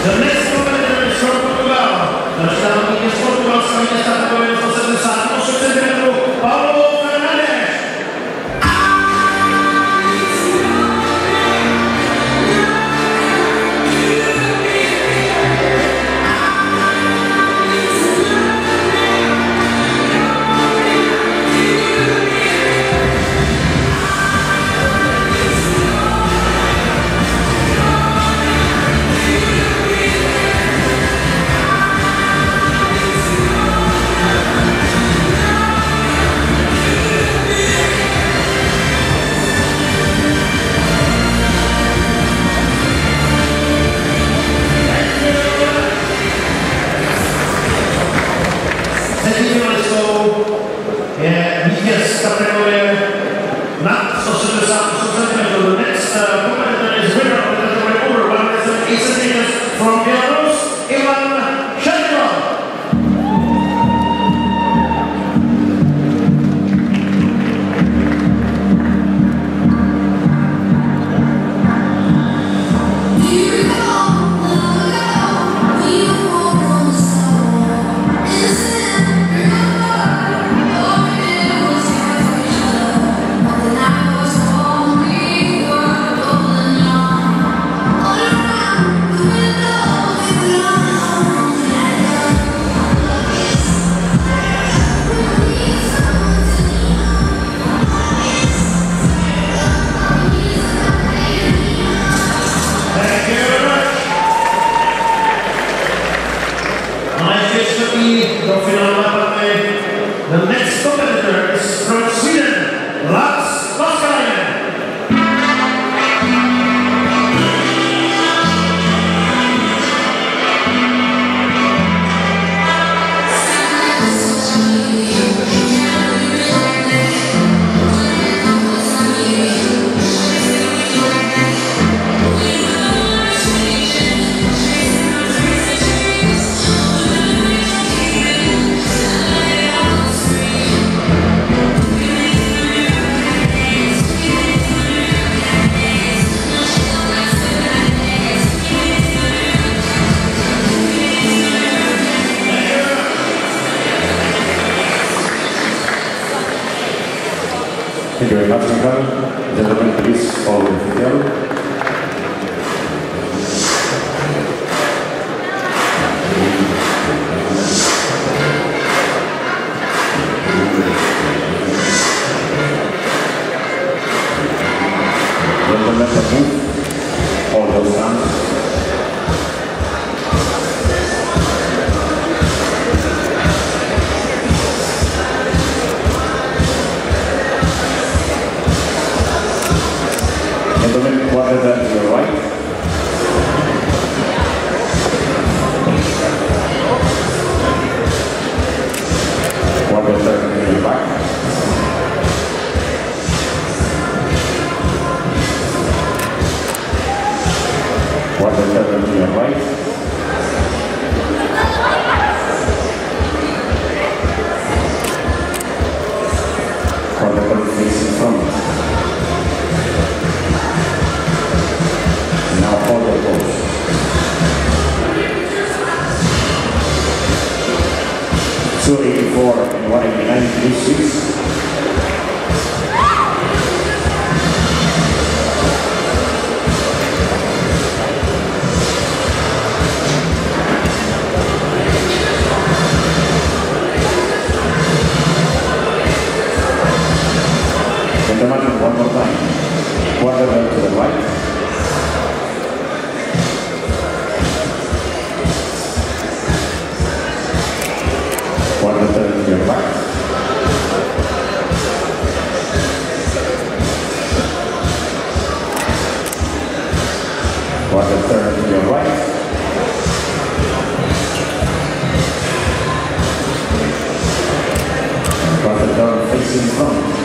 Vítěz kategorie nad 178 cm. The next competitor is winner of the category over 108 cm from Belarus, Showdown. The next competitor is from Sweden, Lars. Thank you very much, Michael. Gentlemen, please follow the video. Gentlemen, move all those hands. Gentlemen, quarter turn to your right. Quarter turn to your back. Quarter turn to your right. Quarter turn facing front. Now forward pose. So 84 and 189, 36. Gentlemen, one more time. Quarter turn to the right. Quarter turn to your back. Quarter turn to your right. Quarter turn facing front.